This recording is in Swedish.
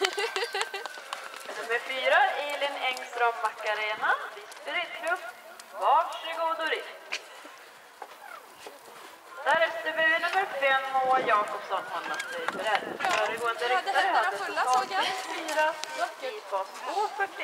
Nummer 4, Elin Engström Macarena, Visby ridklubb. Varsågod och rid. Därefter blir nummer 5, Moa Jakobsson, hålla sig beredd. Föregående ryttare hade säsongen 4 i fas 2:40.